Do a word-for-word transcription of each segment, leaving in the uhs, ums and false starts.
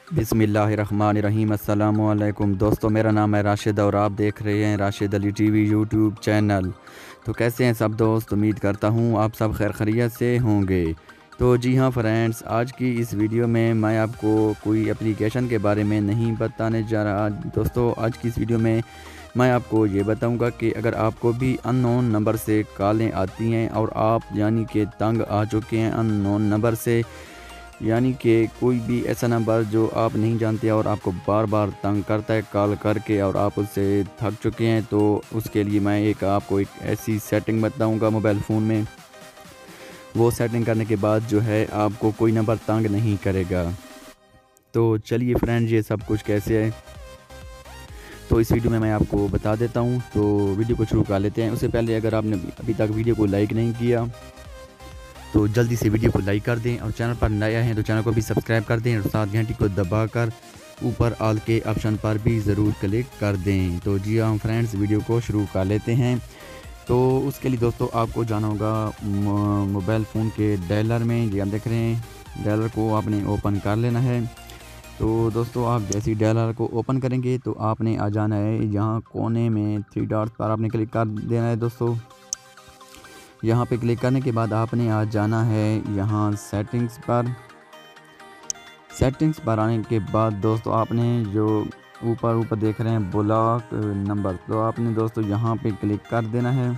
बिस्मिल्लाहिर्रहमानिर्रहीम। अस्सलामु अलैकुम दोस्तों, मेरा नाम है राशिद और आप देख रहे हैं Rashid Ali TV YouTube channel. तो कैसे हैं सब दोस्त? उम्मीद करता हूँ आप सब खैर खैरियत से होंगे। तो जी हाँ फ्रेंड्स, आज की इस वीडियो में मैं आपको कोई एप्लीकेशन के बारे में नहीं बताने जा रहा दोस्तों। आज की इस वीडियो में मैं आपको ये बताऊंगा कि अगर आपको भी अननोन नंबर से कॉलें आती हैं और आप यानी कि तंग आ चुके हैं अननोन नंबर से, यानी कि कोई भी ऐसा नंबर जो आप नहीं जानते और आपको बार बार तंग करता है कॉल करके और आप उससे थक चुके हैं, तो उसके लिए मैं एक आपको एक ऐसी सेटिंग बताऊंगा मोबाइल फ़ोन में। वो सेटिंग करने के बाद जो है आपको कोई नंबर तंग नहीं करेगा। तो चलिए फ्रेंड्स, ये सब कुछ कैसे है तो इस वीडियो में मैं आपको बता देता हूँ। तो वीडियो को शुरू कर लेते हैं। उससे पहले अगर आपने अभी तक वीडियो को लाइक नहीं किया तो जल्दी से वीडियो को लाइक कर दें और चैनल पर नया हैं तो चैनल को भी सब्सक्राइब कर दें और साथ घंटी को दबाकर ऊपर ऑल के ऑप्शन पर भी ज़रूर क्लिक कर दें। तो जी हाँ फ्रेंड्स, वीडियो को शुरू कर लेते हैं। तो उसके लिए दोस्तों आपको जाना होगा मोबाइल फ़ोन के डायलर में। ये आप देख रहे हैं, डायलर को आपने ओपन कर लेना है। तो दोस्तों आप जैसे ही डायलर को ओपन करेंगे तो आपने आ जाना है यहाँ कोने में थ्री डॉट्स पर आपने क्लिक कर देना है दोस्तों। यहाँ पे क्लिक करने के बाद आपने आ जाना है यहाँ सेटिंग्स पर। सेटिंग्स पर आने के बाद दोस्तों आपने जो ऊपर ऊपर देख रहे हैं ब्लॉक नंबर, तो आपने दोस्तों यहाँ पे क्लिक कर देना है।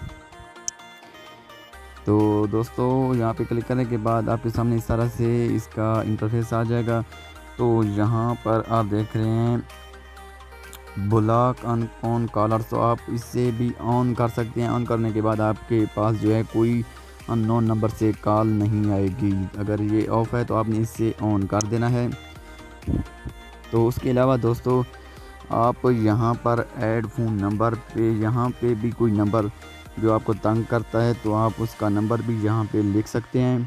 तो दोस्तों यहाँ पे क्लिक करने के बाद आपके सामने इस तरह से इसका इंटरफेस आ जाएगा। तो यहाँ पर आप देख रहे हैं ब्लॉक ऑन ऑन कॉलर, तो आप इससे भी ऑन कर सकते हैं। ऑन करने के बाद आपके पास जो है कोई अननोन नंबर से कॉल नहीं आएगी। अगर ये ऑफ़ है तो आपने इससे ऑन कर देना है। तो उसके अलावा दोस्तों आप यहाँ पर ऐड फ़ोन नंबर पे, यहाँ पे भी कोई नंबर जो आपको तंग करता है तो आप उसका नंबर भी यहाँ पे लिख सकते हैं।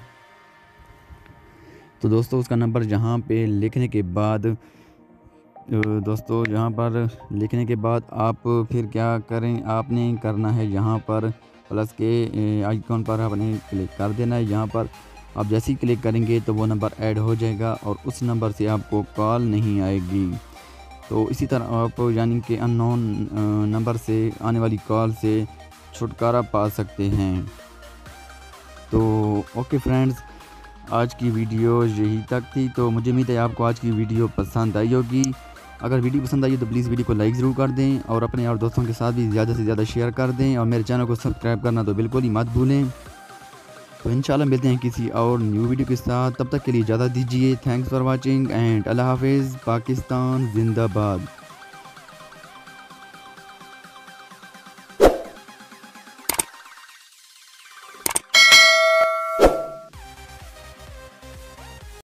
तो दोस्तों उसका नंबर यहाँ पे लिखने के बाद दोस्तों यहाँ पर लिखने के बाद आप फिर क्या करें, आपने करना है यहाँ पर प्लस के आइकॉन पर आपने क्लिक कर देना है। यहाँ पर आप जैसे ही क्लिक करेंगे तो वो नंबर ऐड हो जाएगा और उस नंबर से आपको कॉल नहीं आएगी। तो इसी तरह आप यानी कि अननोन नंबर से आने वाली कॉल से छुटकारा पा सकते हैं। तो ओके फ्रेंड्स, आज की वीडियो यही तक थी। तो मुझे उम्मीद है आपको आज की वीडियो पसंद आई होगी। अगर वीडियो पसंद आई तो प्लीज़ वीडियो को लाइक ज़रूर कर दें और अपने और दोस्तों के साथ भी ज़्यादा से ज़्यादा शेयर कर दें और मेरे चैनल को सब्सक्राइब करना तो बिल्कुल ही मत भूलें। तो इंशाल्लाह मिलते हैं किसी और न्यू वीडियो के साथ। तब तक के लिए इजाज़त दीजिए। थैंक्स फॉर वाचिंग एंड अल्लाह हाफिज़। पाकिस्तान जिंदाबाद।